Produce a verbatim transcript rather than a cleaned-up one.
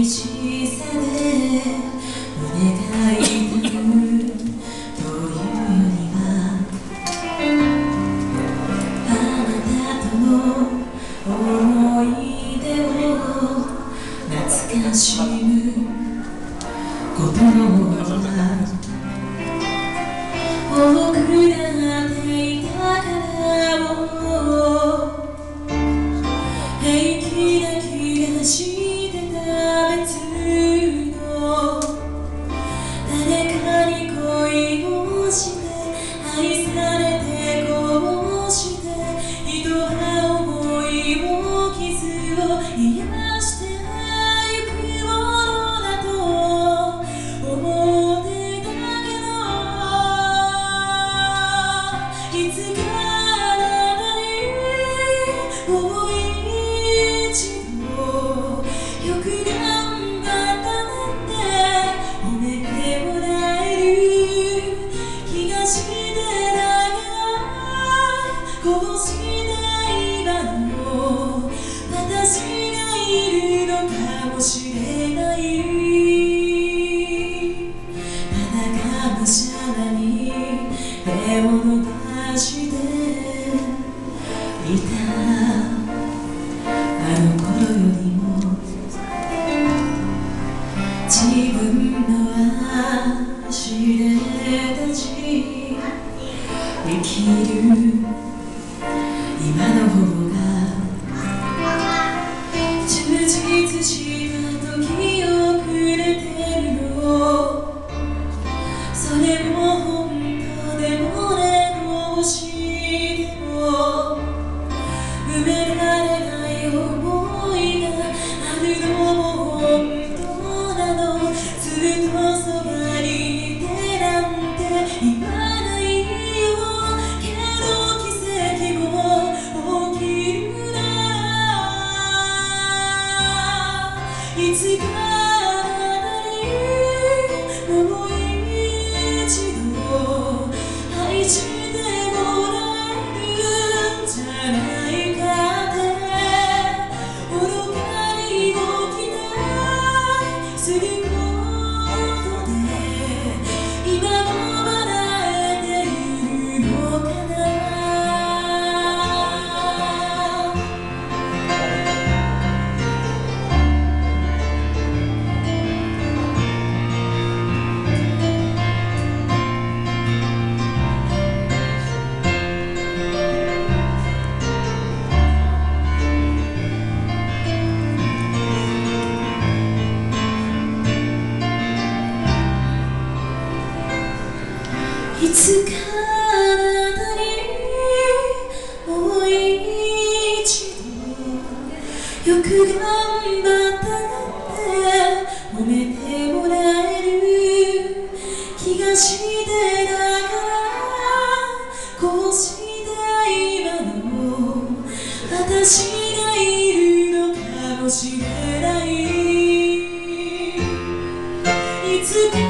寂しさで胸が痛むというよりはあなたとの思い出を懐かしむことの方が多くなっていたからも平気な気がしてた別の誰かに恋をして愛されてこうして人は思いを傷を癒してゆくものだと思ってたけどいつかあなたにもう一度よく頑張ったねって褒めてもらえる気がしてだからこうした今の私がいるのかもしれないただがむしゃらに手を伸ばしていたあの頃よりも自分の足で立ち生きる今の方が充実した時をくれてるのそれも本当でもねどうしても埋められない思いがあるのも本当なのずっとそばにいてなんて言わないよけど奇跡も起きるならいつかあなたにもう一度愛してもらえるんじゃないかすることで今も笑えているのかないつかあなたにもう一度よく頑張ったねって褒めてもらえる気がしてだからこうした今の私がいるのかもしれないいつか